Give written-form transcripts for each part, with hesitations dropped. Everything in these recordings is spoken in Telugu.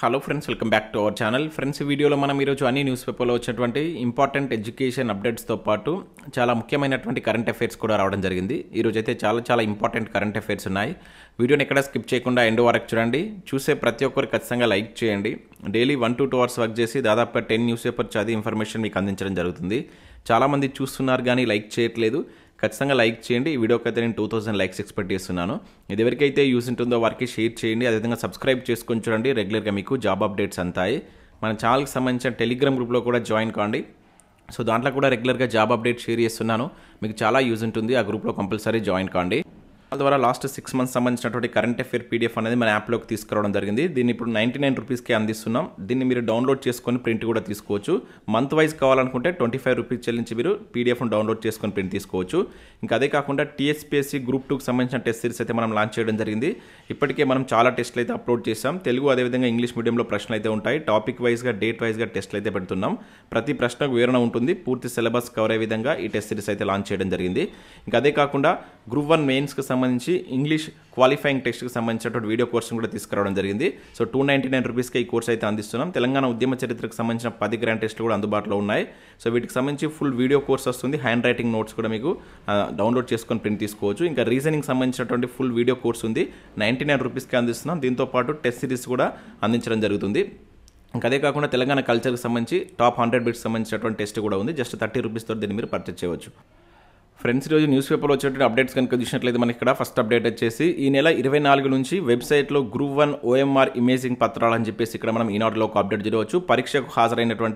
Hello friends, welcome back to our channel. Friends, ఈ వీడియోలో మనం ఈరోజు అన్ని న్యూస్ పేపర్లో వచ్చినటువంటి ఇంపార్టెంట్ ఎడ్యుకేషన్ అప్డేట్స్తో పాటు చాలా ముఖ్యమైనటువంటి కరెంట్ అఫైర్స్ కూడా రావడం జరిగింది. ఈరోజు అయితే చాలా ఇంపార్టెంట్ కరెంట్ అఫైర్స్ ఉన్నాయి. వీడియోని ఎక్కడ స్కిప్ చేయకుండా ఎండ్ వరకు చూడండి. చూసే ప్రతి ఒక్కరు ఖచ్చితంగా లైక్ చేయండి. డైలీ 1 to 2 hours వర్క్ చేసి దాదాపుగా 10 న్యూస్ పేపర్ చదివి ఇన్ఫర్మేషన్ మీకు అందించడం జరుగుతుంది. చాలామంది చూస్తున్నారు కానీ లైక్ చేయట్లేదు. ఖచ్చితంగా లైక్ చేయండి. ఈ వీడియోకి అయితే నేను 2000 లైక్స్ ఎక్స్పెక్ట్ చేస్తున్నాను. ఇది ఎవరికైతే యూజ్ ఉంటుందో వారికి షేర్ చేయండి. అదేవిధంగా సబ్స్క్రైబ్ చేసుకొని చూడండి. రెగ్యులర్గా మీకు జాబ్ అప్డేట్స్ అంతాయి. మన ఛానల్కి సంబంధించిన టెలిగ్రామ్ గ్రూప్లో కూడా జాయిన్ కాండి. సో దాంట్లో కూడా రెగ్యులర్గా జాబ్ అప్డేట్ షేర్ చేస్తున్నాను. మీకు చాలా యూజ్ ఉంటుంది. ఆ గ్రూప్లో కంపల్సరీ జాయిన్ కాండి. ద్వారా లాస్ట్ 6 months సంబంధించినటువంటి కరెంట్ అఫైర్ పీడిఎఫ్ అనేది మన యాప్లోకి తీసుకురావడం జరిగింది. దీన్ని ఇప్పుడు 99 రూపీస్కి అందిస్తున్నాం. దీన్ని మీరు డౌన్లోడ్ చేసుకొని ప్రింట్ కూడా తీసుకోవచ్చు. మంత్ వైజ్ కావాలనుకుంటే 25 రూపీస్ చెల్లించి మీరు పీడిఎఫ్ను డౌన్లోడ్ చేసుకొని ప్రింట్ తీసుకోవచ్చు. ఇంకా అదే కాకుండా టీఎస్పీఎస్సీ గ్రూప్ 2కి సంబంధించిన టెస్ట్ సిరీస్ అయితే మనం లాంచ్ చేయడం జరిగింది. ఇప్పటికే మనం చాలా టెస్ట్లు అయితే అప్లోడ్ చేసాం. తెలుగు అదేవిధంగా ఇంగ్లీష్ మీడియంలో ప్రశ్నలు అయితే ఉంటాయి. టాపిక్ వైజ్గా డేట్ వైజ్గా టెస్ట్లు అయితే పెడుతున్నాం. ప్రతి ప్రశ్నకు వివరణ ఉంటుంది. పూర్తి సిలబస్ కవర్ అయ్యే విధంగా ఈ టెస్ట్ సిరీస్ అయితే లాంచ్ చేయడం జరిగింది. ఇంకా అదే కాకుండా గ్రూప్ 1 మెయిన్స్కి సంబంధించి ఇంగ్లీష్ క్వాలిఫైయింగ్ టెస్ట్కి సంబంధించినటువంటి వీడియో కోర్సును కూడా తీసుకురావడం జరిగింది. సో 299 రూపీస్కి ఈ కోర్స్ అయితే అందిస్తున్నాం. తెలంగాణ ఉద్యమ చరిత్రకు సంబంధించిన 10 గ్రాండ్ టెస్ట్లు కూడా అందుబాటులో ఉన్నాయి. సో వీటికి సంబంధించి ఫుల్ వీడియో కోర్స్ వస్తుంది. హ్యాండ్ రైటింగ్ నోట్స్ కూడా మీకు డౌన్లోడ్ చేసుకొని ప్రింట్ తీసుకోవచ్చు. ఇంకా రీజనింగ్ సంబంధించినటువంటి ఫుల్ వీడియో కోర్స్ ఉంది. 99 రూపీస్కి అందిస్తున్నాం. దీంతో పాటు టెస్ట్ సిరీస్ కూడా అందించడం జరుగుతుంది. ఇంకా అదే కాకుండా తెలంగాణ కల్చర్కి సంబంధించి టాప్ 100 బిట్స్ సంబంధించినటువంటి టెస్ట్ కూడా ఉంది. జస్ట్ 30 రూపీస్తో దీన్ని మీరు పర్చేస్ చేయవచ్చు. ఫ్రెండ్స్, ఈరోజు న్యూస్ పేపర్లో వచ్చేటువంటి అప్డేట్స్ కనుక చూసినట్లయితే మనకి ఇక్కడ ఫస్ట్ అప్డేట్ వచ్చేసి ఈ నెల 24 నుంచి వెబ్సైట్లో గ్రూప్ 1 OMR ఇమేజింగ్ పత్రాలు అని చెప్పేసి ఇక్కడ మనం ఈనాడులో ఒక అప్డేట్ చూడవచ్చు. పరీక్షకు హాజరైనటువంటి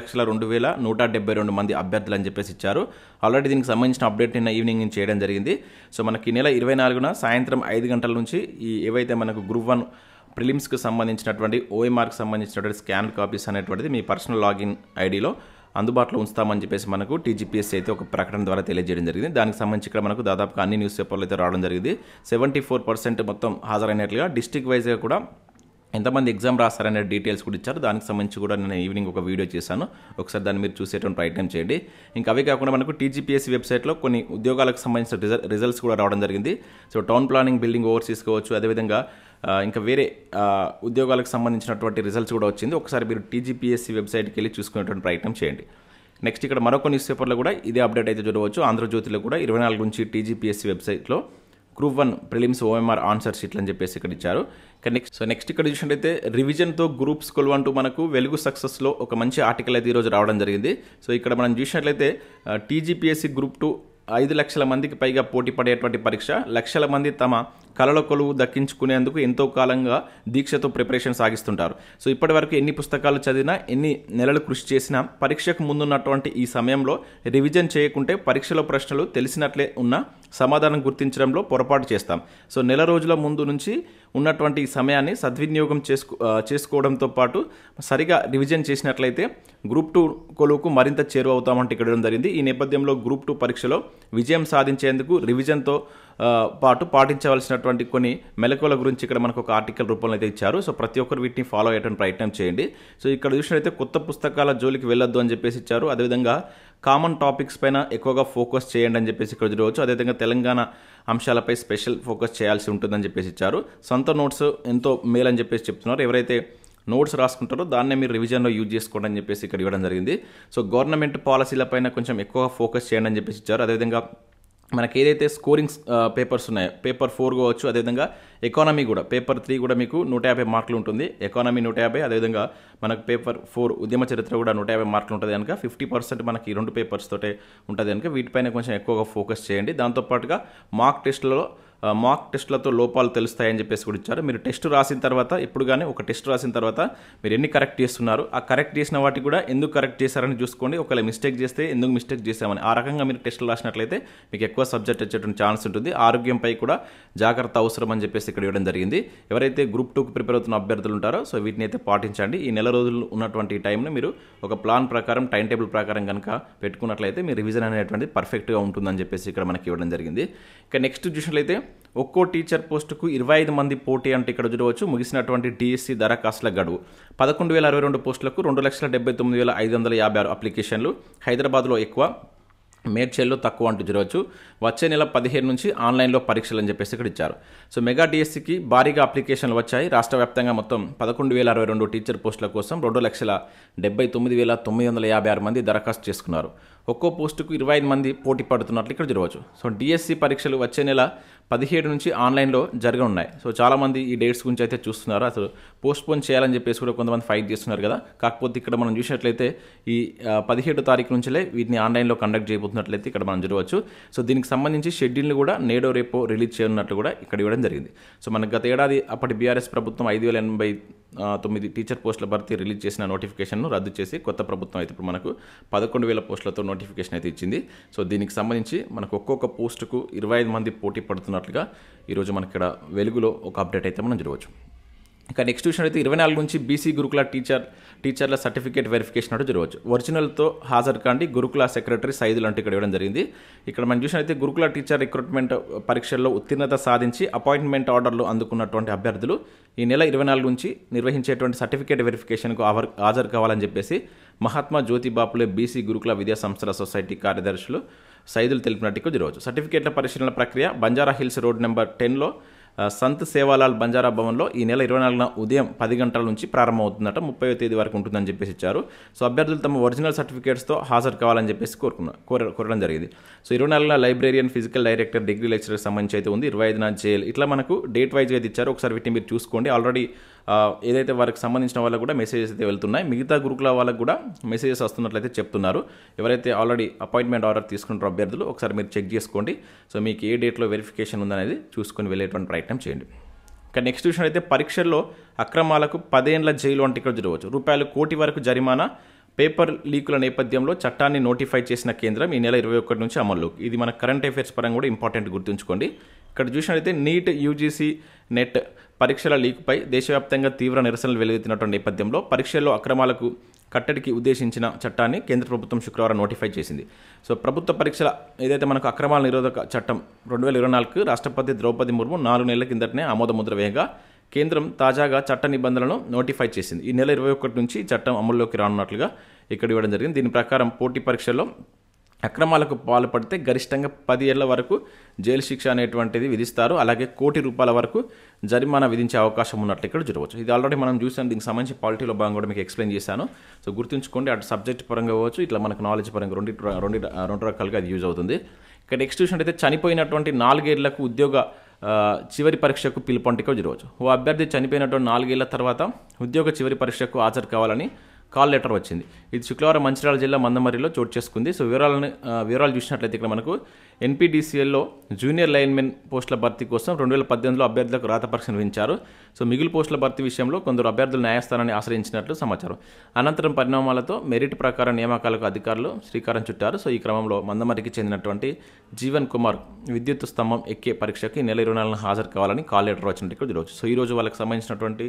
3,02,172 మంది అభ్యర్థులు అని చెప్పేసి ఇచ్చారు. ఆల్రెడీ దీనికి సంబంధించిన అప్డేట్ నిన్న ఈవినింగ్ నుంచి చేయడం జరిగింది. సో మనకి ఈ నెల 24న సాయంత్రం 5 గంటల నుంచి ఈ ఏవైతే మనకు గ్రూప్ 1 ప్రిలిమ్స్కి సంబంధించినటువంటి OMRకి సంబంధించినటువంటి స్కాన్ కాపీస్ అనేటువంటిది మీ పర్సనల్ లాగిన్ ఐడిలో అందుబాటులో ఉంచుతామని చెప్పేసి మనకు టీజీపీఎస్సీ అయితే ఒక ప్రకటన ద్వారా తెలియజేయడం జరిగింది. దానికి సంబంధించి ఇక్కడ మనకు దాదాపుగా అన్ని న్యూస్ పేపర్లు అయితే రావడం జరిగింది. 74% మొత్తం హాజరైనట్లుగా డిస్ట్రిక్ట్ వైజ్గా కూడా ఎంతమంది ఎగ్జామ్ రాస్తారనే డీటెయిల్స్ కూడా ఇచ్చారు. దానికి సంబంధించి కూడా నేను ఈవినింగ్ ఒక వీడియో చేశాను. ఒకసారి దాన్ని మీరు చూసేటువంటి ప్రయత్నం చేయండి. ఇంకా అవే కాకుండా మనకు టీజీపీఎస్సీ వెబ్సైట్లో కొన్ని ఉద్యోగాలకు సంబంధించిన రిజల్ట్స్ కూడా రావడం జరిగింది. So town planning, building overseas కావచ్చు, అదేవిధంగా ఇంకా వేరే ఉద్యోగాలకు సంబంధించినటువంటి రిజల్ట్స్ కూడా వచ్చింది. ఒకసారి మీరు టీజీపీఎస్సీ వెబ్సైట్కి వెళ్ళి చూసుకునేటువంటి ప్రయత్నం చేయండి. నెక్స్ట్ ఇక్కడ మరొక న్యూస్ పేపర్లో కూడా ఇదే అప్డేట్ అయితే చూడవచ్చు. ఆంధ్రజ్యోతిలో కూడా 24 నుంచి టీజీపీఎస్సీ వెబ్సైట్లో గ్రూప్ 1 ప్రిలిమ్స్ OMR ఆన్సర్ షీట్లు అని చెప్పేసి ఇక్కడ ఇచ్చారు. నెక్స్ట్ ఇక్కడ చూసినట్టయితే రివిజన్తో గ్రూప్స్ కొలువంటూ మనకు వెలుగు సక్సెస్లో ఒక మంచి ఆర్టికల్ అయితే ఈరోజు రావడం జరిగింది. సో ఇక్కడ మనం చూసినట్లయితే టీజీపీఎస్సీ గ్రూప్ 2 5 లక్షల మందికి పైగా పోటీ పడేటువంటి పరీక్ష. లక్షల మంది తమ కళల కొలువు దక్కించుకునేందుకు ఎంతో కాలంగా దీక్షతో ప్రిపరేషన్ సాగిస్తుంటారు. సో ఇప్పటి వరకు ఎన్ని పుస్తకాలు చదివినా, ఎన్ని నెలలు కృషి చేసినా పరీక్షకు ముందున్నటువంటి ఈ సమయంలో రివిజన్ చేయకుంటే పరీక్షలో ప్రశ్నలు తెలిసినట్లే ఉన్న సమాధానం గుర్తించడంలో పొరపాటు చేస్తాం. సో నెల రోజుల ముందు నుంచి ఉన్నటువంటి ఈ సమయాన్ని సద్వినియోగం చేసుకోవడంతో పాటు సరిగా రివిజన్ చేసినట్లయితే గ్రూప్ 2 కొలువుకు మరింత చేరువవుతామంటే ఇక్కడ జరిగింది. ఈ నేపథ్యంలో గ్రూప్ 2 పరీక్షలో విజయం సాధించేందుకు రివిజన్తో పాటు పాటించవలసినటువంటి కొన్ని మెలకువల గురించి ఇక్కడ మనకు ఒక ఆర్టికల్ రూపంలో అయితే ఇచ్చారు. సో ప్రతి ఒక్కరు వీటిని ఫాలో అయ్యేటువంటి ప్రయత్నం చేయండి. సో ఇక్కడ చూసినట్లయితే కొత్త పుస్తకాల జోలికి వెళ్ళొద్దు అని చెప్పేసి ఇచ్చారు. అదేవిధంగా కామన్ టాపిక్స్ పైన ఎక్కువగా ఫోకస్ చేయండి అని చెప్పేసి ఇక్కడ చూడవచ్చు. అదేవిధంగా తెలంగాణ అంశాలపై స్పెషల్ ఫోకస్ చేయాల్సి ఉంటుందని చెప్పేసి ఇచ్చారు. సొంత నోట్స్ ఎంతో మేలని చెప్పేసి చెప్తున్నారు. ఎవరైతే నోట్స్ రాసుకుంటారో దాన్నే మీరు రివిజన్లో యూజ్ చేసుకోండి అని చెప్పేసి ఇక్కడ ఇవ్వడం జరిగింది. సో గవర్నమెంట్ పాలసీలపైన కొంచెం ఎక్కువగా ఫోకస్ చేయండి అని చెప్పేసి ఇచ్చారు. అదేవిధంగా మనకి ఏదైతే స్కోరింగ్ పేపర్స్ ఉన్నాయో, పేపర్ 4 కావచ్చు, అదేవిధంగా ఎకానమీ కూడా పేపర్ 3 కూడా మీకు 150 మార్కులు ఉంటుంది. ఎకానమీ 150, అదేవిధంగా మనకు పేపర్ 4 ఉద్యమ చరిత్ర కూడా 150 మార్కులు ఉంటుంది కనుక 50% మనకి ఈ 2 పేపర్స్ తోటే ఉంటుంది కనుక వీటిపైన కొంచెం ఎక్కువగా ఫోకస్ చేయండి. దాంతోపాటుగా మాక్ టెస్టులతో లోపాలు తెలుస్తాయని చెప్పేసి కూడా ఇచ్చారు. మీరు టెస్ట్ రాసిన తర్వాత ఇప్పుడు కానీ ఒక టెస్ట్ రాసిన తర్వాత మీరు ఎన్ని కరెక్ట్ చేస్తున్నారు, ఆ కరెక్ట్ చేసిన వాటికి కూడా ఎందుకు కరెక్ట్ చేశారని చూసుకోండి. ఒకవేళ మిస్టేక్ చేస్తే ఎందుకు మిస్టేక్ చేశామని ఆ రకంగా మీరు టెస్టులు రాసినట్లయితే మీకు ఎక్కువ సబ్జెక్ట్ వచ్చేటువంటి ఛాన్స్ ఉంటుంది. ఆరోగ్యంపై కూడా జాగ్రత్త అవసరం అని చెప్పేసి ఇక్కడ ఇవ్వడం జరిగింది. ఎవరైతే గ్రూప్ 2కి ప్రిపేర్ అవుతున్న అభ్యర్థులు ఉంటారో సో వీటిని అయితే పాటించండి. ఈ నెల రోజులు ఉన్నటువంటి టైంలో మీరు ఒక ప్లాన్ ప్రకారం, టైం టేబుల్ ప్రకారం కనుక పెట్టుకున్నట్లయితే మీ రివిజన్ అనేటువంటిది పర్ఫెక్ట్గా ఉంటుందని చెప్పేసి ఇక్కడ మనకి ఇవ్వడం జరిగింది. ఇక నెక్స్ట్ చూసినట్లయితే ఒక్కో టీచర్ పోస్టుకు 25 మంది పోటీ అంటే ఇక్కడ చూడవచ్చు. ముగిసినటువంటి డిఎస్సి దరఖాస్తుల గడువు 11,062 పోస్టులకు 2,79,556 అప్లికేషన్లు. హైదరాబాద్లో ఎక్కువ మేడ్చల్లో తక్కువ అంటూ చూడవచ్చు. వచ్చే నెల 17 నుంచి ఆన్లైన్లో పరీక్షలు అని చెప్పేసి ఇక్కడ ఇచ్చారు. సో మెగా డిఎస్సికి భారీగా అప్లికేషన్లు వచ్చాయి. రాష్ట్ర వ్యాప్తంగా మొత్తం 11,062 టీచర్ పోస్టుల కోసం 2,79,956 మంది దరఖాస్తు చేసుకున్నారు. ఒక్కో పోస్టుకు 25 మంది పోటీ పడుతున్నట్లు ఇక్కడ చూడవచ్చు. సో డిఎస్సి పరీక్షలు వచ్చే నెల 17 నుంచి ఆన్లైన్లో జరగనున్నాయి. సో చాలామంది ఈ డేట్స్ గురించి అయితే చూస్తున్నారు. అసలు పోస్ట్పోన్ చేయాలని చెప్పేసి కూడా కొంతమంది ఫైట్ చేస్తున్నారు కదా. కాకపోతే ఇక్కడ మనం చూసినట్లయితే ఈ 17 తారీఖు నుంచిలే వీటిని ఆన్లైన్లో కండక్ట్ చేయబోతున్నట్లయితే ఇక్కడ మనం చూడవచ్చు. సో దీనికి సంబంధించి షెడ్యూల్ని కూడా నేడో రేపో రిలీజ్ చేయనున్నట్లు కూడా ఇక్కడ ఇవ్వడం జరిగింది. సో మనకు గత ఏడాది అప్పటి బీఆర్ఎస్ ప్రభుత్వం 5,089 టీచర్ పోస్టుల భర్తీ రిలీజ్ చేసిన నోటిఫికేషన్ను రద్దు చేసి కొత్త ప్రభుత్వం అయితే ఇప్పుడు మనకు 11,000 పోస్టులతో నోటిఫికేషన్ అయితే ఇచ్చింది. సో దీనికి సంబంధించి మనకు ఒక్కొక్క పోస్టుకు 25 మంది పోటీ పడుతున్నట్లుగా ఈరోజు మనకి ఇక్కడ వెలుగులో ఒక అప్డేట్ అయితే మనం చూడవచ్చు. ఇక నెక్స్ట్ విషయం అయితే 24 నుంచి బీసీ గురుకుల టీచర్ల సర్టిఫికేట్ వెరిఫికేషన్ అంటే జరగవచ్చు. ఒరిజినల్తో హాజరు కాండి గురుకుల సెక్రటరీ సైదులు అంటే ఇక్కడ ఇవ్వడం జరిగింది. ఇక్కడ మనం చూసినట్లయితే గురుకుల టీచర్ రిక్రూట్మెంట్ పరీక్షల్లో ఉత్తీర్ణత సాధించి అపాయింట్మెంట్ ఆర్డర్లు అందుకున్నటువంటి అభ్యర్థులు ఈ నెల 24 నుంచి నిర్వహించేటువంటి సర్టిఫికేట్ వెరిఫికేషన్కు హాజరు కావాలని చెప్పేసి మహాత్మా జ్యోతిబాపులే బీసీ గురుకుల విద్యా సంస్థల సొసైటీ కార్యదర్శులు సైదులు తెలిపినట్టు జరగవచ్చు. సర్టిఫికేట్ల పరిశీలన ప్రక్రియ బంజారా హిల్స్ రోడ్ నెంబర్ 10లో సంత్ సేవాలాల్ బంజారా భవన్లో ఈ నెల 24న ఉదయం 10 గంటల నుంచి ప్రారంభమవుతుందట. 30వ తేదీ వరకు ఉంటుందని చెప్పేసి ఇచ్చారు. సో అభ్యర్థులు తమ ఒరిజినల్ సర్టిఫికేట్స్తో హాజరు కావాలని చెప్పేసి కోరడం జరిగింది. సో 24న librarian, physical director, degree lecturer సంబంధించి అయితే ఉంది. 25న జేఎల్, ఇట్లా మనకు డేట్ వైజ్గా అయితే ఇచ్చారు. ఒకసారి వీటిని మీరు చూసుకోండి. ఆల్రెడీ ఏదైతే వారికి సంబంధించిన వాళ్ళకు కూడా మెసేజెస్ అయితే వెళ్తున్నాయి. మిగతా గురుకుల వాళ్ళకు కూడా మెసేజెస్ వస్తున్నట్లయితే చెప్తున్నారు. ఎవరైతే ఆల్రెడీ అపాయింట్మెంట్ ఆర్డర్ తీసుకుంటారో అభ్యర్థులు ఒకసారి మీరు చెక్ చేసుకోండి. సో మీకు ఏ డేట్లో వెరిఫికేషన్ ఉందనేది చూసుకొని వెళ్ళేటువంటి ప్రయత్నం చేయండి. ఇక నెక్స్ట్ విషయం అయితే పరీక్షల్లో అక్రమాలకు 10 ఏళ్ల జైలు అంటే ఇక్కడ జరగవచ్చు. రూపాయలు 1 కోటి వరకు జరిమానా. పేపర్ లీకుల నేపథ్యంలో చట్టాన్ని నోటిఫై చేసిన కేంద్రం ఈ నెల 21 నుంచి అమల్లోకి. ఇది మన కరెంట్ అఫైర్స్ పరంగా కూడా ఇంపార్టెంట్ గుర్తుంచుకోండి. ఇక్కడ చూసినట్లయితే నీట్, యూజీసీ, నెట్ పరీక్షల లీకుపై దేశవ్యాప్తంగా తీవ్ర నిరసనలు వెలువెత్తినటువంటి నేపథ్యంలో పరీక్షల్లో అక్రమాలకు కట్టడికి ఉద్దేశించిన చట్టాన్ని కేంద్ర ప్రభుత్వం శుక్రవారం నోటిఫై చేసింది. సో ప్రభుత్వ పరీక్షల ఏదైతే మనకు అక్రమాల నిరోధక చట్టం 2024కు రాష్ట్రపతి ద్రౌపది ముర్ము 4 నెలల కిందటనే ఆమోదముద్ర వేయగా కేంద్రం తాజాగా చట్ట నిబంధనలను నోటిఫై చేసింది. ఈ నెల 21 నుంచి చట్టం అమల్లోకి రానున్నట్లుగా ఇక్కడ ఇవ్వడం జరిగింది. దీని ప్రకారం పోటీ పరీక్షల్లో అక్రమాలకు పాల్పడితే గరిష్టంగా 10 ఏళ్ల వరకు జైలు శిక్ష అనేటువంటిది విధిస్తారు. అలాగే 1 కోటి రూపాయల వరకు జరిమానా విధించే అవకాశం ఉన్నట్లు ఇక్కడ చూడవచ్చు. ఇది ఆల్రెడీ మనం చూసాం. దీనికి సంబంధించి పాలిటీలో భాగంగా కూడా మీకు ఎక్స్ప్లెయిన్ చేశాను. సో గుర్తుంచుకోండి. అటు సబ్జెక్ట్ పరంగా అవ్వచ్చు, ఇట్లా మనకు నాలెడ్జ్ పరంగా రెండు రకాలుగా అది యూజ్ అవుతుంది. ఇక నెక్స్ట్ చూసినట్టయితే చనిపోయినటువంటి 4 ఏళ్లకు ఉద్యోగ చివరి పరీక్షకు పిలుపు అంటే ఇక్కడ చూడవచ్చు. ఓ అభ్యర్థి చనిపోయినటువంటి 4 ఏళ్ల తర్వాత ఉద్యోగ చివరి పరీక్షకు హాజరు కావాలని కాల్ లెటర్ వచ్చింది. ఇది శుక్రవారం మంచిర్యాల జిల్లా మందమర్రిలో చోటు చేసుకుంది. సో వివరాలు చూసినట్లయితే ఇక్కడ మనకు ఎన్పీడీసీఎల్లో జూనియర్ లైన్మెన్ పోస్టుల భర్తీ కోసం 2018లో అభ్యర్థులకు రాత పరీక్ష నిర్వహించారు. సో మిగిలిన పోస్టుల భర్తీ విషయంలో కొందరు అభ్యర్థులు న్యాయస్థానాన్ని ఆశ్రయించినట్లు సమాచారం. అనంతరం పరిణామాలతో మెరిట్ ప్రకారం నియామకాలకు అధికారులు శ్రీకారం చుట్టారు. సో ఈ క్రమంలో మందమర్రికి చెందినటువంటి జీవన్ కుమార్ విద్యుత్ స్తంభం ఎక్కే పరీక్షకి నెల 24న హాజరు కావాలని కాల్ లెటర్ వచ్చినట్టు ఇక్కడ చూడవచ్చు. సో ఈరోజు వాళ్ళకి సంబంధించినటువంటి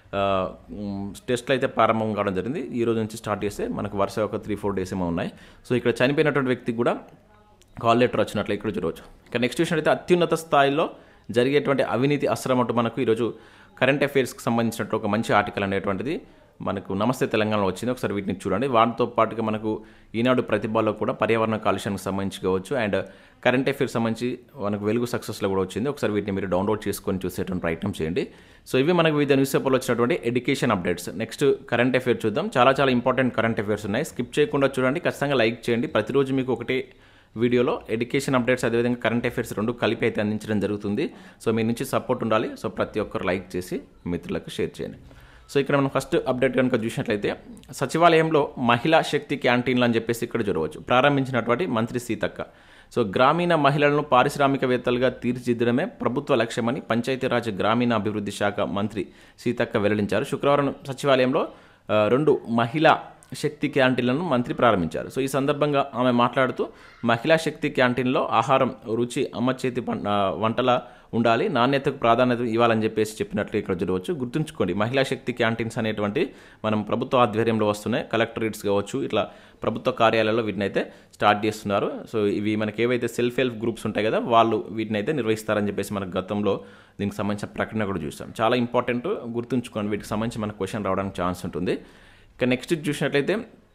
టెస్ట్లు అయితే ప్రారంభం కావడం జరిగింది. ఈ రోజు నుంచి స్టార్ట్ చేస్తే మనకు వరుస ఒక 3-4 డేస్ ఏమో ఉన్నాయి. సో ఇక్కడ చనిపోయినటువంటి వ్యక్తికి కూడా కాల్ లెటర్ వచ్చినట్లు ఇక్కడ చూడవచ్చు. ఇక నెక్స్ట్ విషయం అయితే అత్యున్నత స్థాయిలో జరిగేటువంటి అవినీతి అస్త్రం అంటూ మనకు ఈరోజు కరెంట్ అఫైర్స్కి సంబంధించినట్టు ఒక మంచి ఆర్టికల్ అనేటువంటిది మనకు నమస్తే తెలంగాణలో వచ్చింది. ఒకసారి వీటిని చూడండి. వాటితో పాటుగా మనకు ఈనాడు ప్రతిభలో కూడా పర్యావరణ కాలుష్యానికి సంబంధించి కావచ్చు అండ్ కరెంట్ అఫైర్స్ సంబంధించి మనకు వెలుగు సక్సెస్లో కూడా వచ్చింది. ఒకసారి వీటిని మీరు డౌన్లోడ్ చేసుకొని చూసేటువంటి ప్రయత్నం చేయండి. సో ఇవి మనకు వివిధ న్యూస్ పేపర్లో వచ్చినటువంటి education updates. Next current affairs చూద్దాం. చాలా ఇంపార్టెంట్ కరెంట్ అఫైర్స్ ఉన్నాయి. స్కిప్ చేయకుండా చూడండి. ఖచ్చితంగా లైక్ చేయండి. ప్రతిరోజు మీకు ఒకటే వీడియోలో ఎడ్యుకేషన్ అప్డేట్స్ అదేవిధంగా కరెంట్ అఫైర్స్ రెండు కలిపి అయితే అందించడం జరుగుతుంది. సో మీ నుంచి సపోర్ట్ ఉండాలి. సో ప్రతి ఒక్కరు లైక్ చేసి మిత్రులకు షేర్ చేయండి. సో ఇక్కడ మనం ఫస్ట్ అప్డేట్ కనుక చూసినట్లయితే సచివాలయంలో మహిళా శక్తి క్యాంటీన్లు అని చెప్పేసి ఇక్కడ చూడవచ్చు. ప్రారంభించినటువంటి మంత్రి సీతక్క. సో గ్రామీణ మహిళలను పారిశ్రామికవేత్తలుగా తీర్చిదిద్దడమే ప్రభుత్వ లక్ష్యమని పంచాయతీరాజ్ గ్రామీణాభివృద్ధి శాఖ మంత్రి సీతక్క వెల్లడించారు. శుక్రవారం సచివాలయంలో 2 మహిళా శక్తి క్యాంటీన్లను మంత్రి ప్రారంభించారు. సో ఈ సందర్భంగా ఆమె మాట్లాడుతూ మహిళా శక్తి క్యాంటీన్లో ఆహారం రుచి అమ్మ చేతి వంటల ఉండాలి, నాణ్యతకు ప్రాధాన్యత ఇవ్వాలని చెప్పేసి చెప్పినట్లు ఇక్కడ చూడవచ్చు. గుర్తుంచుకోండి, మహిళా శక్తి క్యాంటీన్స్ అనేటువంటి మనం ప్రభుత్వ ఆధ్వర్యంలో వస్తున్నాయి. కలెక్టరేట్స్ కావచ్చు, ఇట్లా ప్రభుత్వ కార్యాలయాల్లో వీటిని అయితే స్టార్ట్ చేస్తున్నారు. సో ఇవి మనకి ఏవైతే సెల్ఫ్ హెల్ప్ గ్రూప్స్ ఉంటాయి కదా, వాళ్ళు వీటిని అయితే నిర్వహిస్తారని చెప్పేసి మనకు గతంలో దీనికి సంబంధించిన ప్రకటన కూడా చూస్తాం. చాలా ఇంపార్టెంట్, గుర్తుంచుకోండి. వీటికి సంబంధించి మనకు క్వశ్చన్ రావడానికి ఛాన్స్ ఉంటుంది. ఇక నెక్స్ట్ చూసినట్లయితే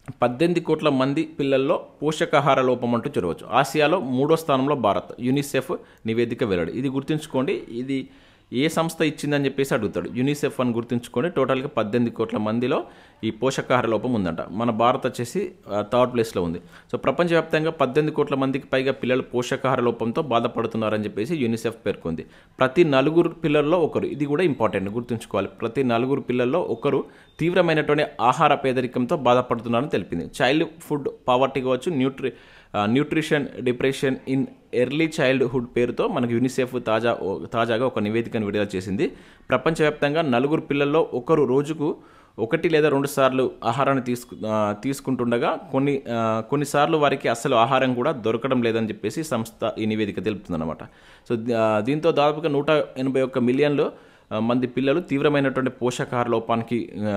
18 కోట్ల మంది పిల్లల్లో పోషకాహార లోపం అంటూ చూడవచ్చు. ఆసియాలో 3వ స్థానంలో భారత్. యూనిసెఫ్ నివేదిక వెల్లడి. ఇది గుర్తుంచుకోండి, ఇది ఏ సంస్థ ఇచ్చిందని చెప్పేసి అడుగుతాడు. యూనిసెఫ్ అని గుర్తుంచుకొని టోటల్గా 18 కోట్ల మందిలో ఈ పోషకాహార లోపం ఉందంట. మన భారత్ వచ్చేసి 3rd ప్లేస్లో ఉంది. సో ప్రపంచవ్యాప్తంగా 18 కోట్ల మందికి పైగా పిల్లలు పోషకాహార లోపంతో బాధపడుతున్నారని చెప్పేసి యూనిసెఫ్ పేర్కొంది. ప్రతి 4 పిల్లల్లో ఒకరు, ఇది కూడా ఇంపార్టెంట్ గుర్తుంచుకోవాలి, ప్రతి 4 పిల్లల్లో ఒకరు తీవ్రమైనటువంటి ఆహార పేదరికంతో బాధపడుతున్నారని తెలిపింది. చైల్డ్ ఫుడ్ పావర్టీ కావచ్చు, nutrition deprivation in early childhood పేరుతో మనకు యూనిసెఫ్ తాజాగా ఒక నివేదికను విడుదల చేసింది. ప్రపంచవ్యాప్తంగా 4 పిల్లల్లో ఒకరు రోజుకు 1 లేదా 2 సార్లు ఆహారాన్ని తీసుకుంటుండగా కొన్నిసార్లు వారికి అసలు ఆహారం కూడా దొరకడం లేదని చెప్పేసి సంస్థ ఈ నివేదిక తెలుపుతుందన్నమాట. సో దీంతో దాదాపుగా 181 మిలియన్లు మంది పిల్లలు తీవ్రమైనటువంటి పోషకాహార లోపానికి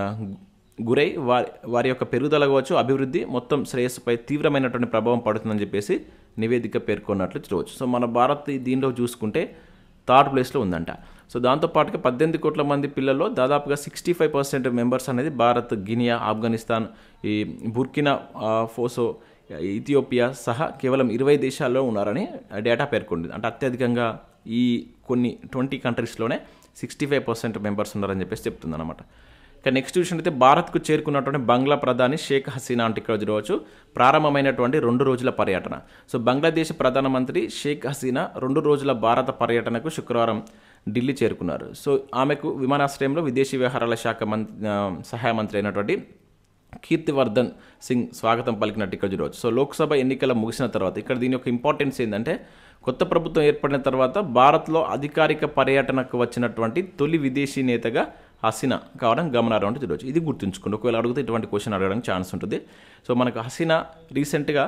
గురై వారి యొక్క పెరుగుదల కావచ్చు, అభివృద్ధి, మొత్తం శ్రేయస్సుపై తీవ్రమైనటువంటి ప్రభావం పడుతుందని చెప్పేసి నివేదిక పేర్కొన్నట్లు చూడవచ్చు. సో మన భారత్ దీనిలో చూసుకుంటే 3rd ప్లేస్లో ఉందంట. సో దాంతోపాటుగా 18 కోట్ల మంది పిల్లల్లో దాదాపుగా 65% మెంబర్స్ అనేది భారత్, గినియా, ఆఫ్ఘనిస్తాన్, ఈ బుర్కినా ఫోసో, ఇథియోపియా సహా కేవలం 20 దేశాల్లో ఉన్నారని డేటా పేర్కొంది. అంటే అత్యధికంగా ఈ కొన్ని 20 కంట్రీస్లోనే 65% మెంబర్స్ ఉన్నారని చెప్పేసి చెప్తుంది అనమాట. ఇక నెక్స్ట్ చూసినట్లయితే భారత్కు చేరుకున్నటువంటి బంగ్లా ప్రధాని షేక్ హసీనా అంటే ఇక్కడ చూడవచ్చు ప్రారంభమైనటువంటి 2 రోజుల పర్యటన. సో బంగ్లాదేశ్ ప్రధానమంత్రి షేక్ హసీనా 2 రోజుల భారత పర్యటనకు శుక్రవారం ఢిల్లీ చేరుకున్నారు. సో ఆమెకు విమానాశ్రయంలో విదేశీ వ్యవహారాల శాఖ సహాయ మంత్రి అయినటువంటి కీర్తివర్ధన్ సింగ్ స్వాగతం పలికినట్టు ఇక్కడ చూడవచ్చు. సో లోక్సభ ఎన్నికల ముగిసిన తర్వాత ఇక్కడ దీని యొక్క ఇంపార్టెన్స్ ఏంటంటే కొత్త ప్రభుత్వం ఏర్పడిన తర్వాత భారత్లో అధికారిక పర్యటనకు వచ్చినటువంటి తొలి విదేశీ నేతగా హసీనా కావడం గమనార్హం అంటే చూడవచ్చు. ఇది గుర్తుంచుకోండి, ఒకవేళ అడిగితే ఇటువంటి క్వశ్చన్ అడగడానికి ఛాన్స్ ఉంటుంది. సో మనకు హసీనా రీసెంట్గా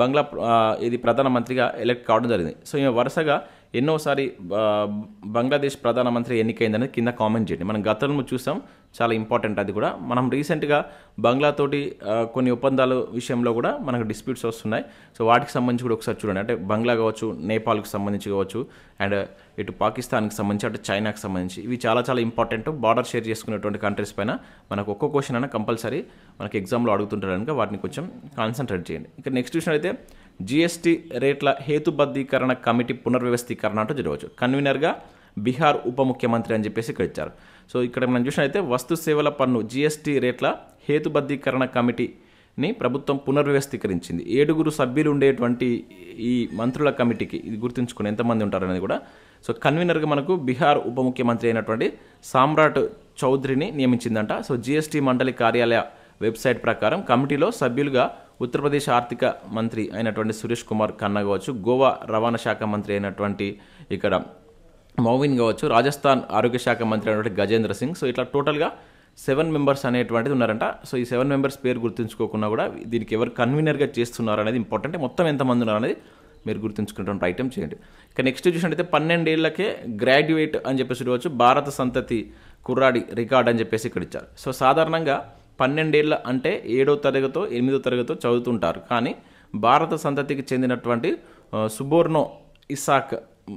ఇది ప్రధానమంత్రిగా ఎలక్ట్ కావడం జరిగింది. సో ఈమె వరుసగా ఎన్నోసారి బంగ్లాదేశ్ ప్రధానమంత్రి ఎన్నికైందనేది కింద కామెంట్ చేయండి. మనం గతంలో చూసాం, చాలా ఇంపార్టెంట్ అది కూడా. మనం రీసెంట్గా బంగ్లాతోటి కొన్ని ఒప్పందాల విషయంలో కూడా మనకు డిస్ప్యూట్స్ వస్తున్నాయి. సో వాటికి సంబంధించి కూడా ఒకసారి చూడండి. అంటే బంగ్లా కావచ్చు, నేపాల్కి సంబంధించి కావచ్చు, అండ్ ఇటు పాకిస్తాన్కి సంబంధించి, అటు చైనాకి సంబంధించి, ఇవి చాలా చాలా ఇంపార్టెంట్. బార్డర్ షేర్ చేసుకునేటువంటి కంట్రీస్ పైన మనకు ఒక్కో క్వశ్చన్ అయినా కంపల్సరీ మనకి ఎగ్జామ్లో అడుగుతుంటారు కనుక వాటిని కొంచెం కాన్సన్ట్రేట్ చేయండి. ఇక నెక్స్ట్ చూసిన అయితే జీఎస్టీ రేట్ల హేతుబద్ధీకరణ కమిటీ పునర్వ్యవస్థీకరణ అంటూ జరగవచ్చు. కన్వీనర్గా బీహార్ ఉప ముఖ్యమంత్రి అని చెప్పేసి ఇక్కడ ఇచ్చారు. సో ఇక్కడ మనం చూసినట్లయితే వస్తు సేవల పన్ను జీఎస్టీ రేట్ల హేతుబద్ధీకరణ కమిటీని ప్రభుత్వం పునర్వ్యవస్థీకరించింది. 7 సభ్యులు ఉండేటువంటి ఈ మంత్రుల కమిటీకి, ఇది గుర్తుంచుకుని ఎంతమంది ఉంటారు అనేది కూడా. సో కన్వీనర్గా మనకు బీహార్ ఉప ముఖ్యమంత్రి అయినటువంటి సామ్రాట్ చౌదరిని నియమించిందంట. సో జీఎస్టీ మండలి కార్యాలయ వెబ్సైట్ ప్రకారం కమిటీలో సభ్యులుగా ఉత్తరప్రదేశ్ ఆర్థిక మంత్రి అయినటువంటి సురేష్ కుమార్ ఖన్నా కావచ్చు, గోవా రవాణా శాఖ మంత్రి అయినటువంటి ఇక్కడ మౌవిన్ కావచ్చు, రాజస్థాన్ ఆరోగ్య శాఖ మంత్రి అయినటువంటి గజేంద్ర సింగ్. సో ఇట్లా టోటల్గా 7 మెంబర్స్ అనేటువంటిది ఉన్నారంట. సో ఈ 7 మెంబర్స్ పేరు గుర్తుంచుకోకుండా కూడా దీనికి ఎవరు కన్వీనర్గా చేస్తున్నారు అనేది ఇంపార్టెంట్. మొత్తం ఎంతమంది ఉన్నారు అనేది మీరు గుర్తుంచుకునేటువంటి ఐటమ్ చేయండి. ఇక నెక్స్ట్ చూసినట్టయితే 12 ఏళ్లకే గ్రాడ్యుయేట్ అని చెప్పేసి చూడవచ్చు. భారత సంతతి కుర్రాడి రికార్డ్ అని చెప్పేసి ఇక్కడ ఇచ్చారు. సో సాధారణంగా 12 ఏళ్ళ అంటే 7వ తరగతో 8వ తరగతో చదువుతుంటారు. కానీ భారత సంతతికి చెందినటువంటి సుబోర్నో ఇసాక్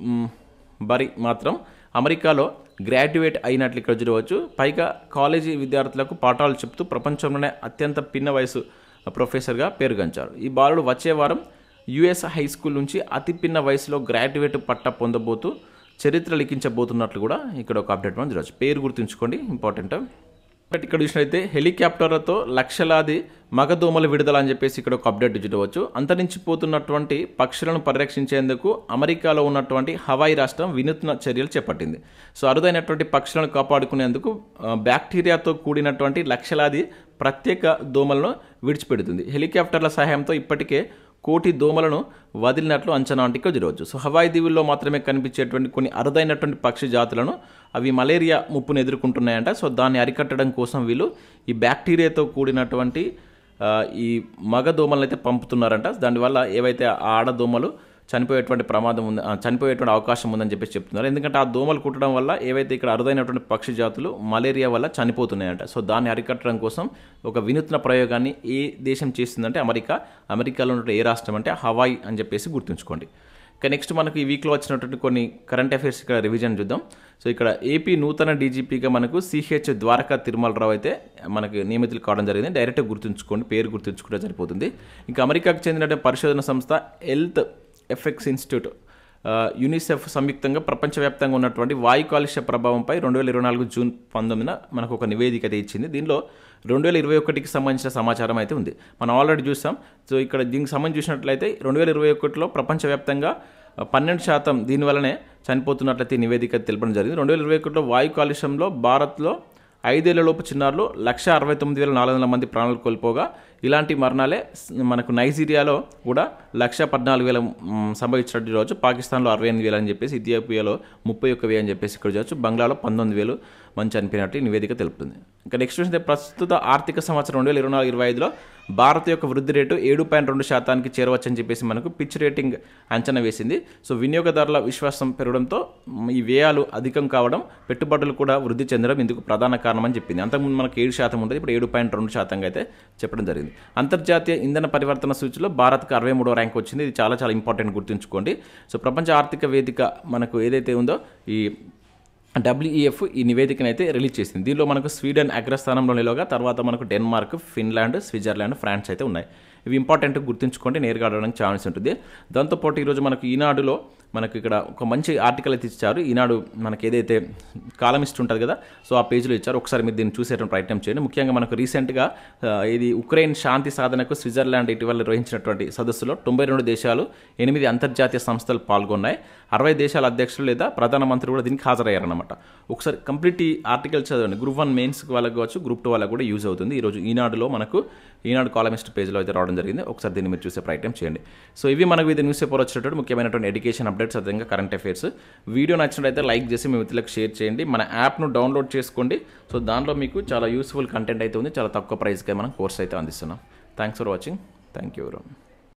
బరి మాత్రం అమెరికాలో గ్రాడ్యుయేట్ అయినట్లు ఇక్కడ చూడవచ్చు. పైగా కాలేజీ విద్యార్థులకు పాఠాలు చెప్తూ ప్రపంచంలోనే అత్యంత పిన్న వయసు ప్రొఫెసర్గా పేరుగాంచారు. ఈ బాలుడు వచ్చే వారం యుఎస్ హై స్కూల్ నుంచి అతి పిన్న వయసులో గ్రాడ్యుయేట్ పట్టా పొందబోతూ చరిత్ర లిఖించబోతున్నట్లు కూడా ఇక్కడ ఒక అప్డేట్ మనం చూడవచ్చు. పేరు గుర్తుంచుకోండి, ఇంపార్టెంట్. ఇక్కడ చూసినట్లయితే హెలికాప్టర్లతో లక్షలాది మగదోమలు విడుదల అని చెప్పేసి ఇక్కడ ఒక అప్డేట్ చూడవచ్చు. అంతరించిపోతున్నటువంటి పక్షులను పరిరక్షించేందుకు అమెరికాలో ఉన్నటువంటి హవాయి రాష్ట్రం వినూత్న చర్యలు చేపట్టింది. సో అరుదైనటువంటి పక్షులను కాపాడుకునేందుకు బ్యాక్టీరియాతో కూడినటువంటి లక్షలాది ప్రత్యేక దోమలను విడిచిపెడుతుంది. హెలికాప్టర్ల సహాయంతో ఇప్పటికే 1 కోటి దోమలను వదిలినట్లు అంచనా అంటే ఇక్కడ చూడవచ్చు. సో హవాయి దీవుల్లో మాత్రమే కనిపించేటువంటి కొన్ని అరుదైనటువంటి పక్షి జాతులను అవి మలేరియా ముప్పును ఎదుర్కొంటున్నాయంట. సో దాన్ని అరికట్టడం కోసం వీళ్ళు ఈ బ్యాక్టీరియాతో కూడినటువంటి ఈ మగ దోమలను అయితే పంపుతున్నారంట. దానివల్ల ఏవైతే ఆ ఆడదోమలు చనిపోయేటువంటి ప్రమాదం ఉంది, చనిపోయేటువంటి అవకాశం ఉందని చెప్పేసి చెప్తున్నారు. ఎందుకంటే ఆ దోమలు కుట్టడం వల్ల ఏవైతే ఇక్కడ అరుదైనటువంటి పక్షి జాతులు మలేరియా వల్ల చనిపోతున్నాయంట. సో దాన్ని అరికట్టడం కోసం ఒక వినూత్న ప్రయోగాన్ని ఏ దేశం చేస్తుందంటే అమెరికాలో ఉన్న ఏ రాష్ట్రం అంటే హవాయి అని చెప్పేసి గుర్తుంచుకోండి. ఇక నెక్స్ట్ మనకు ఈ వీక్లో వచ్చినటువంటి కొన్ని కరెంట్ అఫైర్స్ ఇక్కడ రివిజన్ చూద్దాం. సో ఇక్కడ ఏపీ నూతన డీజీపీగా మనకు సిహెచ్ ద్వారకా తిరుమలరావు అయితే మనకు నియమితులు కావడం జరిగింది. డైరెక్ట్గా గుర్తుంచుకోండి, పేరు గుర్తుంచుకుంటే సరిపోతుంది. ఇంకా అమెరికాకు చెందిన పరిశోధన సంస్థ హెల్త్ ఎఫెక్ట్స్ ఇన్స్టిట్యూట్ యూనిసెఫ్ సంయుక్తంగా ప్రపంచవ్యాప్తంగా ఉన్నటువంటి వాయు కాలుష్య ప్రభావంపై 2024 జూన్ 19న మనకు ఒక నివేదిక అయితే ఇచ్చింది. దీనిలో 2021కి సంబంధించిన సమాచారం అయితే ఉంది. మనం ఆల్రెడీ చూసాం. సో ఇక్కడ దీనికి సంబంధించి చూసినట్లయితే 2021లో ప్రపంచవ్యాప్తంగా 12% దీనివల్లనే చనిపోతున్నట్లయితే నివేదిక తెలపడం జరిగింది. 2021లో వాయు కాలుష్యంలో భారత్లో 5 ఏళ్లలోపు చిన్నారులు 169,400 మంది ప్రాణాలు కోల్పోగా, ఇలాంటి మరణాలే మనకు నైజీరియాలో కూడా 114,000 సంభవించినట్టు చూడవచ్చు. పాకిస్తాన్లో 68,000 అని చెప్పేసి, ఇథియోపియాలో 31,000 అని చెప్పేసి ఇక్కడ చూడవచ్చు. బంగ్లాలో 19,000 మంది చనిపోయినట్టు నివేదిక తెలుపుతుంది. ఇంకా నెక్స్ట్ చూస్తే ప్రస్తుత ఆర్థిక సంవత్సరం 2024-25లో భారత్ యొక్క వృద్ధి రేటు 7.2% చేరవచ్చని చెప్పేసి మనకు పిచ్ రేటింగ్ అంచనా వేసింది. సో వినియోగదారుల విశ్వాసం పెరగడంతో ఈ వ్యయాలు అధికం కావడం, పెట్టుబడులు కూడా వృద్ధి చెందడం ఇందుకు ప్రధాన కారణం అని చెప్పింది. అంతకుముందు మనకు 7% ఉంటుంది, ఇప్పుడు 7.2% అయితే చెప్పడం జరిగింది. అంతర్జాతీయ ఇంధన పరివర్తన సూచిలో భారత్కు 63వ ర్యాంక్ వచ్చింది. ఇది చాలా చాలా ఇంపార్టెంట్, గుర్తుంచుకోండి. సో ప్రపంచ ఆర్థిక వేదిక మనకు ఏదైతే ఉందో ఈ WEF ఈ నివేదికను అయితే రిలీజ్ చేసింది. దీనిలో మనకు స్వీడన్ అగ్రస్థానంలో నిలవగా, తర్వాత మనకు డెన్మార్క్, ఫిన్లాండ్, స్విట్జర్లాండ్, ఫ్రాన్స్ అయితే ఉన్నాయి. ఇవి ఇంపార్టెంట్, గుర్తుంచుకోండి, నేరుగా ఆడడానికి ఛాన్స్ ఉంటుంది. దాంతోపాటు ఈరోజు మనకు ఈనాడులో మనకు ఇక్కడ ఒక మంచి ఆర్టికల్ అయితే ఇచ్చారు. ఈనాడు మనకి ఏదైతే కాలమిస్ట్ ఉంటుంది కదా, సో ఆ పేజ్లో ఇచ్చారు. ఒకసారి మీరు దీన్ని చూసేటువంటి ప్రయత్నం చేయండి. ముఖ్యంగా మనకు రీసెంట్గా ఇది ఉక్రెయిన్ శాంతి సాధనకు స్విట్జర్లాండ్ ఇటీవల నిర్వహించినటువంటి సదస్సులో 92 దేశాలు, 8 అంతర్జాతీయ సంస్థలు పాల్గొన్నాయి. 60 దేశాల అధ్యక్షులు లేదా ప్రధానమంత్రి కూడా దీనికి హాజరయ్యారన్నమాట. ఒకసారి కంప్లీట్ ఈ ఆర్టికల్ చదవండి. గ్రూప్ 1 మెయిన్స్ వాళ్ళకి కావచ్చు, గ్రూప్ 2 వాళ్ళకి కూడా యూజ్ అవుతుంది. ఈరోజు ఈనాడులో మనకు ఈనాడు కాలమిస్ట్ పేజ్లో అయితే రావడం జరిగింది. ఒకసారి దీన్ని మీరు చూసే ప్రయత్నం చేయండి. సో ఇవి మనకు ఇది న్యూస్ పేపర్ వచ్చేటప్పుడు ముఖ్యమైనటువంటి ఎడ్యుకేషన్ అప్డేట్స్, అదేవిధంగా కరెంట్ అఫైర్స్. వీడియో నచ్చినట్లయితే లైక్ చేసి మీ మిత్రులకు షేర్ చేయండి. మన యాప్ను డౌన్లోడ్ చేసుకోండి. సో దాంట్లో మీకు చాలా యూస్ఫుల్ కంటెంట్ అయితే ఉంది. చాలా తక్కువ ప్రైస్కి మనం కోర్స్ అయితే అందిస్తున్నాం. Thanks for watching. Thank you.